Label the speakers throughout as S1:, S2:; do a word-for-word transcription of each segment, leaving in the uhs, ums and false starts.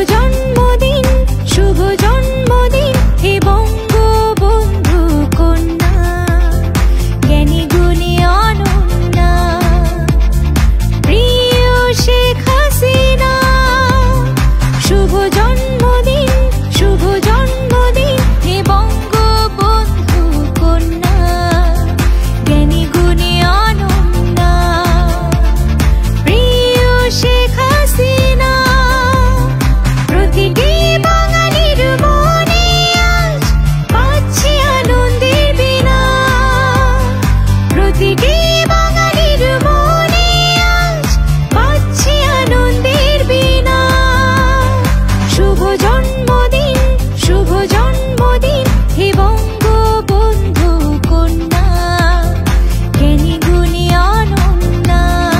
S1: জন্মদিন, শুভ জন্মদিন হে বঙ্গবন্ধু কন্যা, জ্ঞানী গুণী অনন্যা, প্রিয় শেখ হাসিনা। শুভ জন্মদিন, শুভ জন্মদিন হে বঙ্গবন্ধু কন্যা, জ্ঞানী গুণী অনন্যা, প্রিয় শেখ হাসিনা। প্রতিটি বাঙালির মনে আজ পাচ্ছে আনন্দের বীণা, প্রতিটি বাঙালির মনে আজ পাচ্ছে আনন্দের বীণা। শুভ জন্মদিন, শুভ জন্মদিন হে বঙ্গবন্ধু কন্যা, জ্ঞানী গুণী অনন্যা,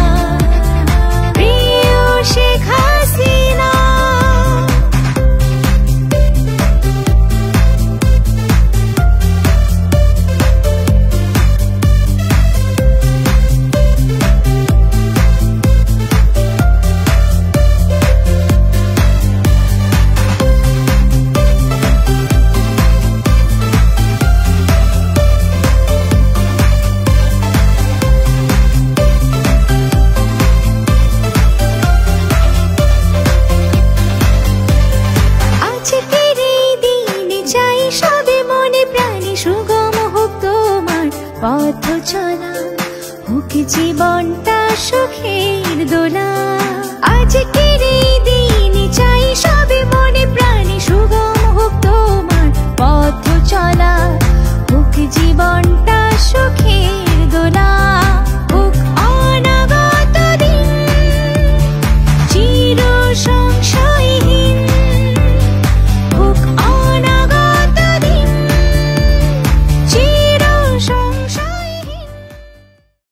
S1: প্রিয় শেখ হাসিনা। আজকের এই দিনে চাই সবে মনে প্রাণে সুগম হোক তোমার পথ চলা, হোক জীবনটা সুখের দোলা। আজকে